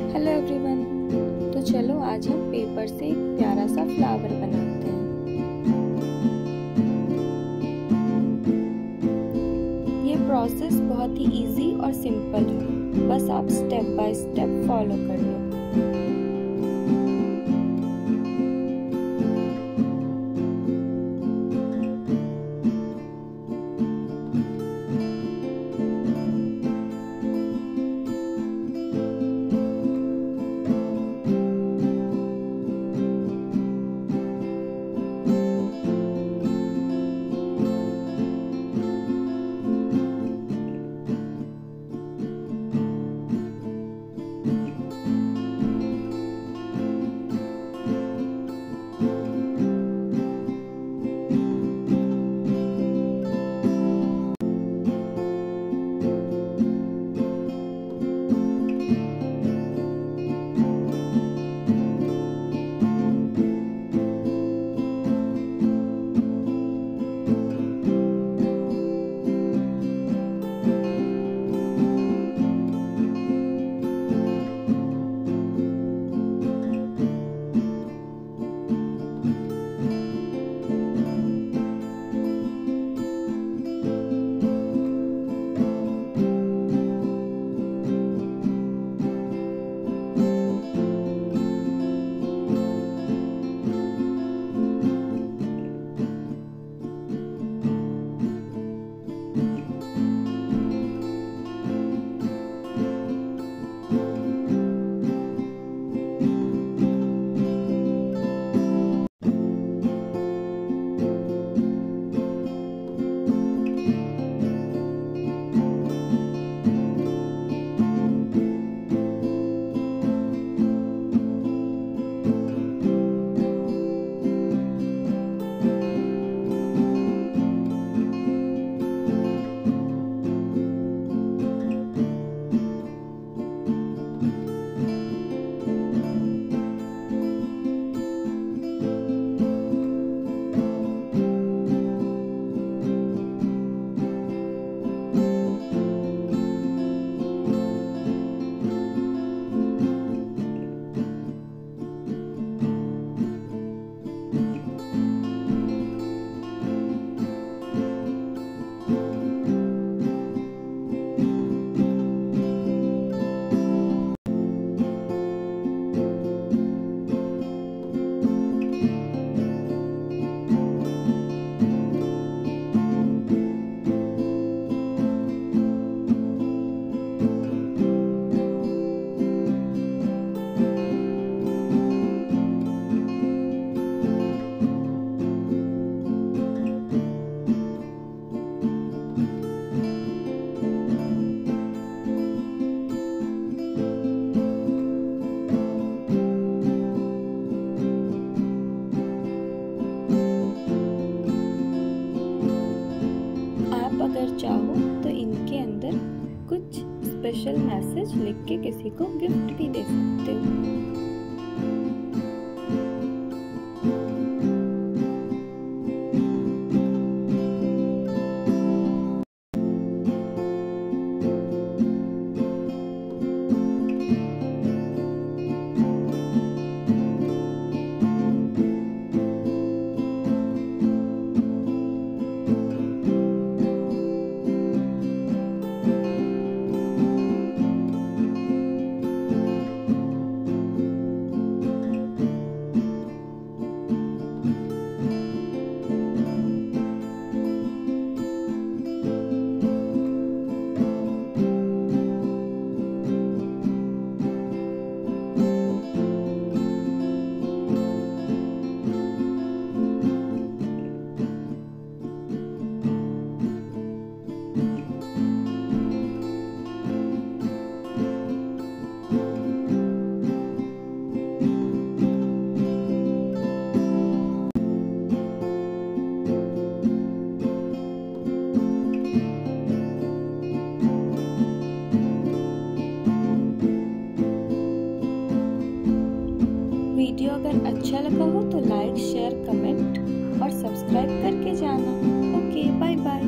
Hello everyone. तो चलो आज हम पेपर से एक प्यारा सा फ्लावर बनाते हैं। ये प्रोसेस बहुत ही इजी और सिंपल है, बस आप स्टेप बाय स्टेप फॉलो कर लो। अगर चाहो तो इनके अंदर कुछ स्पेशल मैसेज लिख के किसी को गिफ्ट भी दे सकते हो। वीडियो अगर अच्छा लगा हो तो लाइक, शेयर, कमेंट और सब्सक्राइब करके जाना। Okay, bye bye.